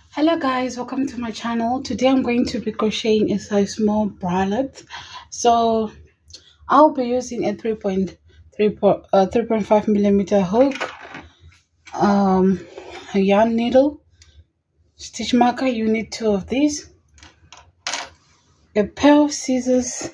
Hello guys, welcome to my channel. Today I'm going to be crocheting a size small bralette. So I'll be using a 3.5 millimeter hook, a yarn needle, stitch marker. You need 2 of these, a pair of scissors,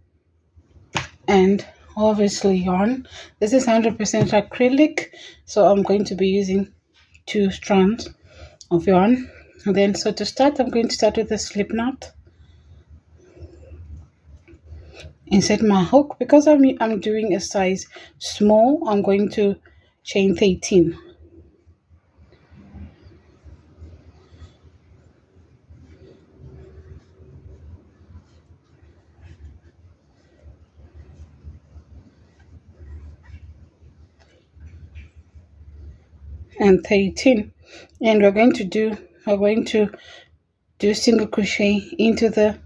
and obviously yarn. This is 100% acrylic, so I'm going to be using 2 strands of yarn. And then, so to start, I'm going to start with a slip knot. Insert my hook. Because I'm doing a size small, I'm going to chain 13. And 13, and we're going to do single crochet into the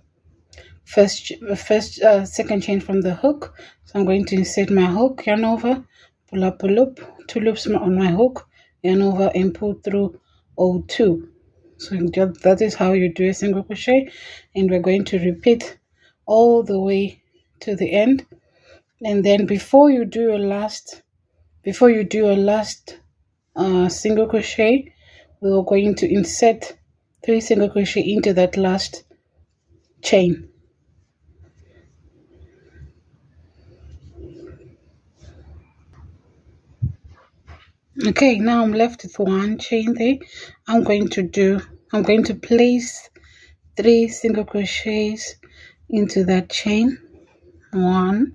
second chain from the hook. So I'm going to insert my hook, yarn over, pull up a loop, 2 loops on my hook, yarn over and pull through 02. So that is how you do a single crochet, and we're going to repeat all the way to the end. And then before you do your last single crochet, we are going to insert 3 single crochet into that last chain. Okay, now I'm left with 1 chain there. I'm going to place 3 single crochets into that chain. 1,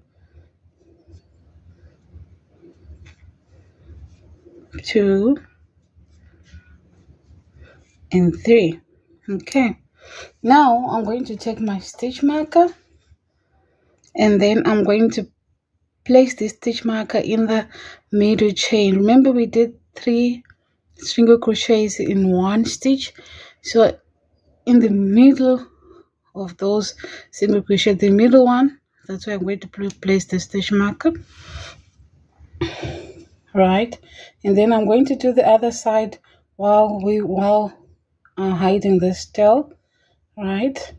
2, and 3. Okay, now I'm going to take my stitch marker, and then I'm going to place the stitch marker in the middle chain. Remember, we did 3 single crochets in 1 stitch, so in the middle of those single crochet, the middle one, that's where I'm going to place the stitch marker, right? And then I'm going to do the other side while hiding this tail, right?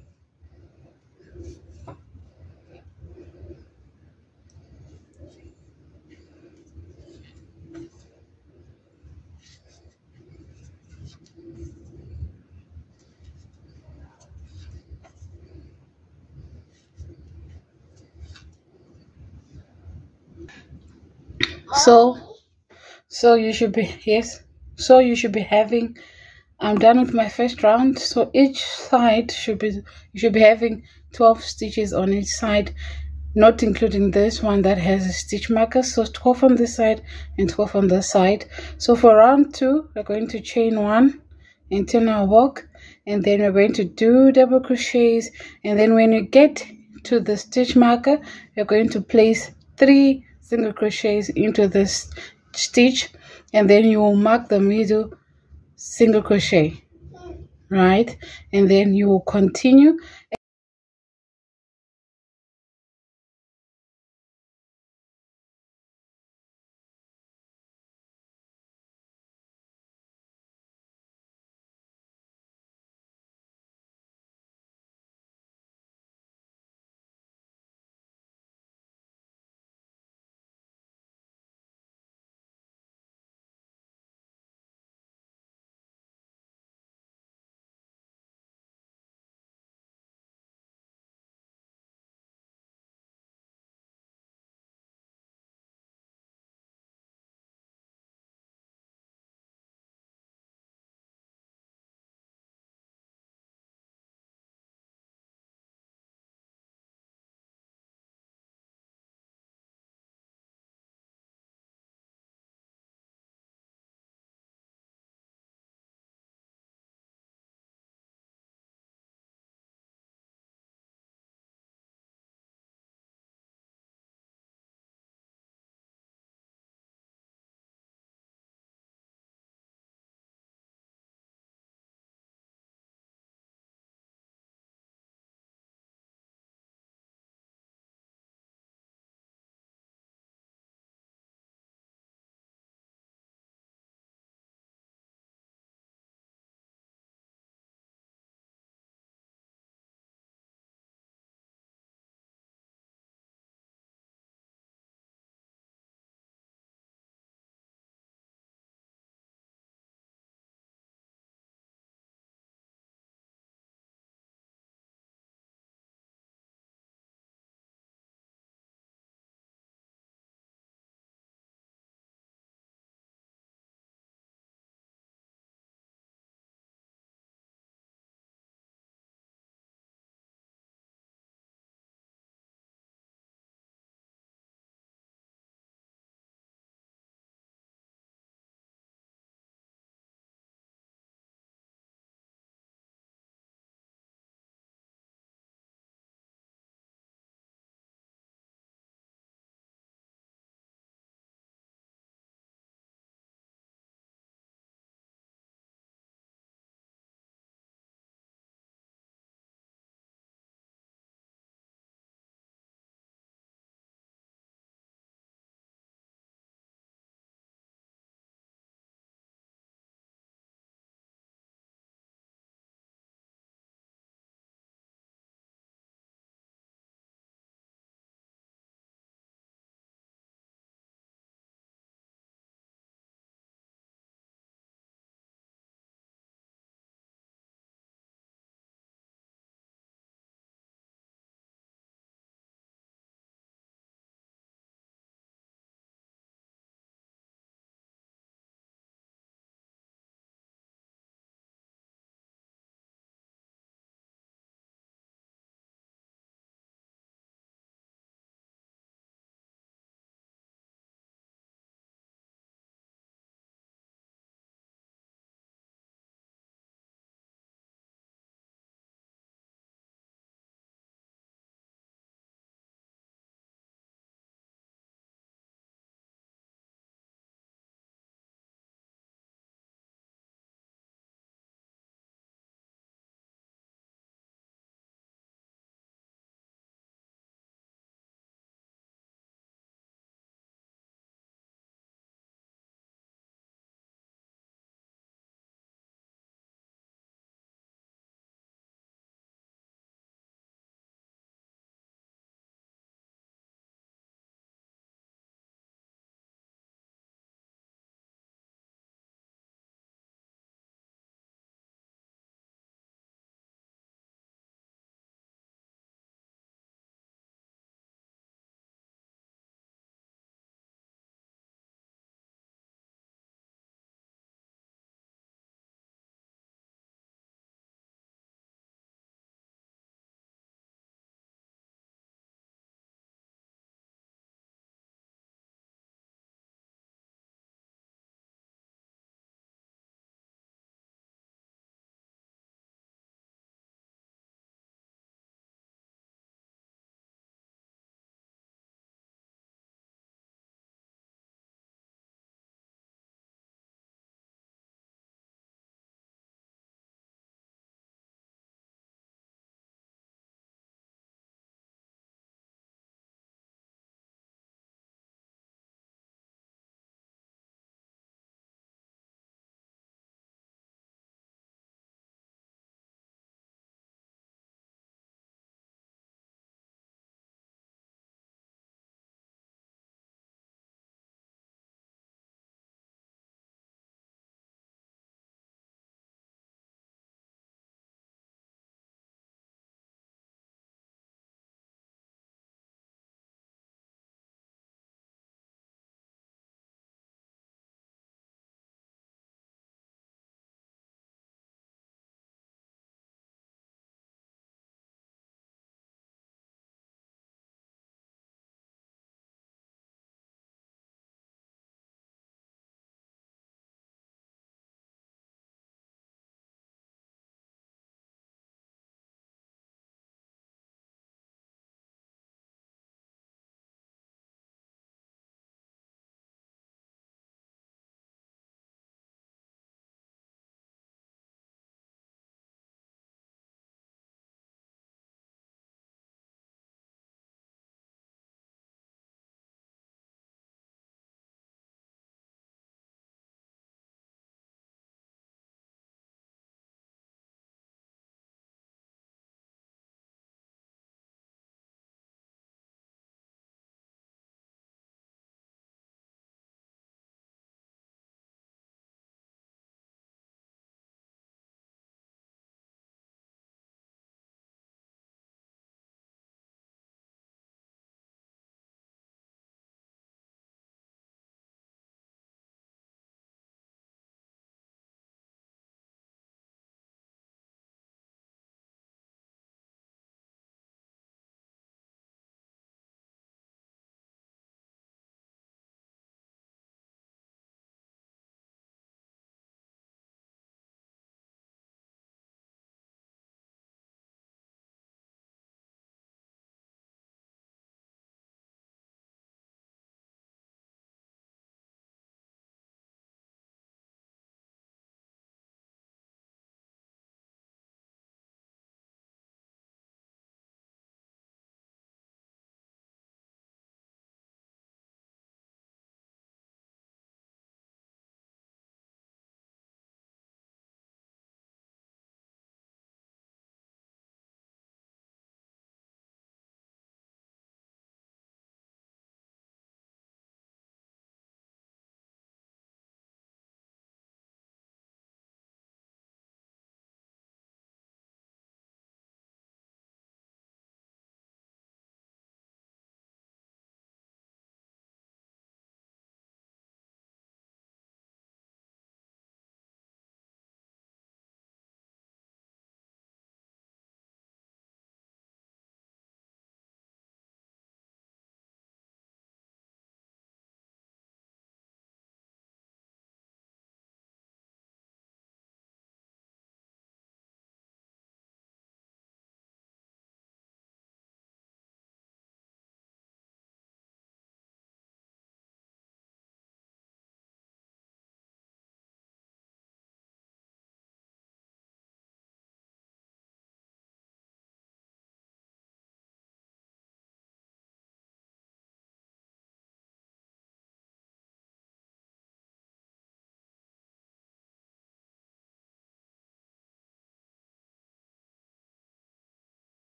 So you should be, yes, so you should be having, I'm done with my first round, so each side you should be having 12 stitches on each side, not including this one that has a stitch marker. So 12 on this side and 12 on this side. So for round 2, we're going to chain 1 and turn our work, and then we're going to do double crochets, and then when you get to the stitch marker, you're going to place 3 single crochets into this stitch, and then you will mark the middle single crochet, right? And then you will continue.